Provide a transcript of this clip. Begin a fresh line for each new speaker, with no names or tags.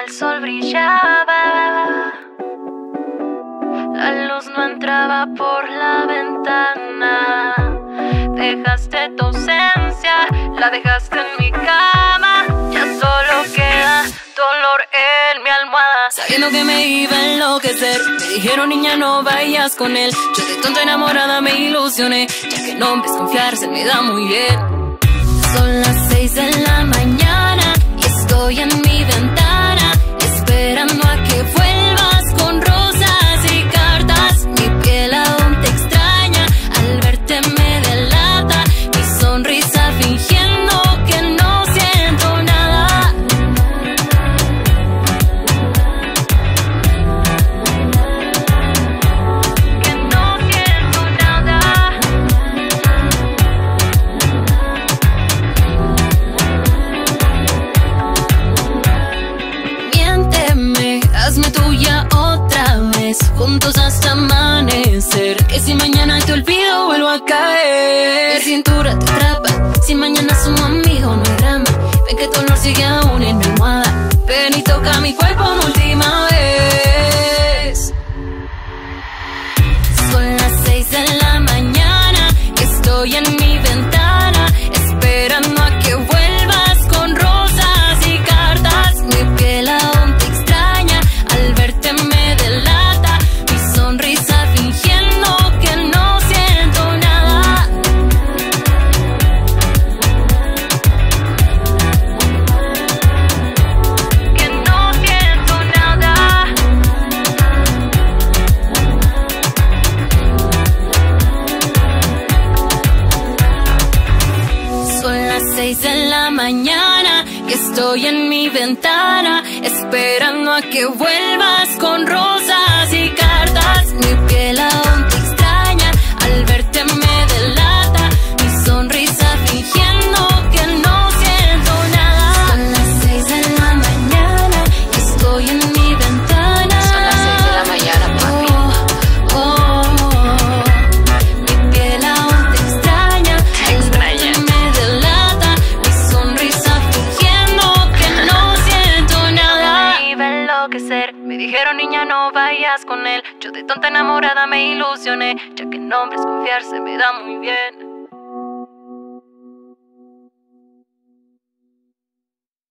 el sol brillaba, la luz no entraba por la ventana. Dejaste tu ausencia, la dejaste en mi cama. Ya solo queda dolor en mi almohada. Sabiendo que me iba a enloquecer, me dijeron niña no vayas con él. Yo de tonta enamorada me ilusioné, ya que en hombres confiar se me da muy bien. Son las 6 de la mañana y estoy en mi ventana, esperando a que vuelvas con rosas y cartas. Mi piel aún te extraña, al verte me delata, mi sonrisa fingiendo que no siento nada. Que no siento nada. Miénteme, hazme tuya otra vez, juntos hasta amanecer. Que si mañana te olvido vuelvo a caer. Mi cintura te atrapa, si mañana somos amigos no hay drama. Ven que tu olor sigue aún en mi almohada. Ven y toca mi cuerpo una última vez. Son las 6 de la mañana y estoy en mi ventana, esperando a que vuelvas con rosas y cartas. Mi piel aún te extraña, al verte me delata, mi sonrisa fingiendo que no siento nada. Que no siento nada. Son las 6 de la mañana y estoy en mi ventana, esperando a que vuelvas con rosas y cartas. Mi piel aún te extraña, al verte me delata, mi sonrisa fingiendo que no siento nada. Son las 6 de la mañana y estoy en mi ventana.
Son las 6 de la mañana, papi.
Mi piel aún te extraña, al verte me delata, mi sonrisa fingiendo que no siento nada. Me iba a enloquecer, me dijeron niña no vayas con él. Yo de tonta enamorada me ilusioné, ya que en hombres confiar se me da muy bien.